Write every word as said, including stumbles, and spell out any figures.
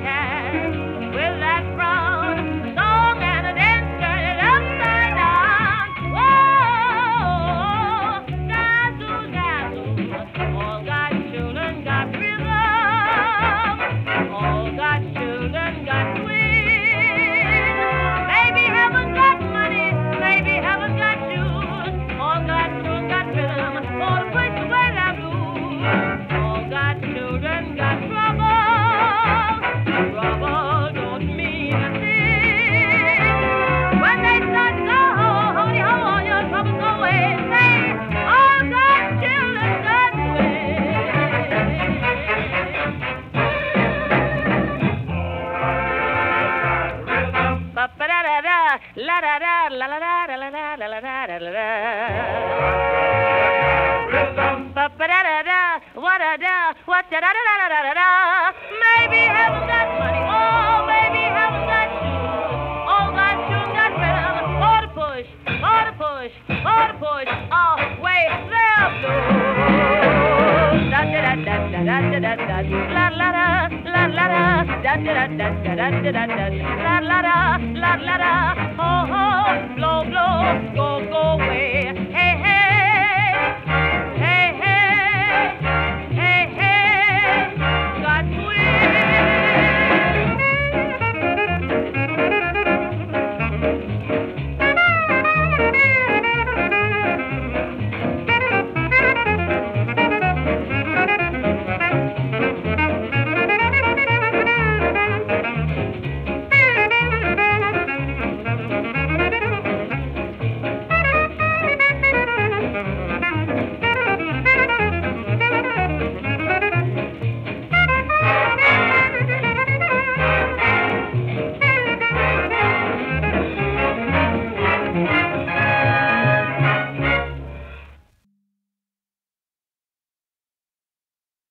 cat with that brown song and a dance turn it upside down. Whoa, dazzle, dazzle, all got children got rhythm, all got children got swing. Maybe haven't got money, maybe haven't got shoes, all got children got rhythm, all the push away that blues. All got children got trouble, trouble don't mean a thing. When they start go, honey, ho, all your troubles go away. Say, all got children got swing. Ba-ba-da-da-da, la-da-da, la-la-da, la-la-da, la-la-da, la-la-da. Ba-ba-da-da-da, what-a-da, what-da-da-da-da-da-da-da. Maybe haven't got money, oh, maybe haven't got shoes. All got shoes, got rhythm, for the push, for the push, for the push, oh, wait, they're blues. Da-da-da-da-da-da-da-da, la-la-da, la-la-da, da-da-da-da-da-da-da-da, la-la-da, la-la-da, oh, oh, blow, blow, go, go away.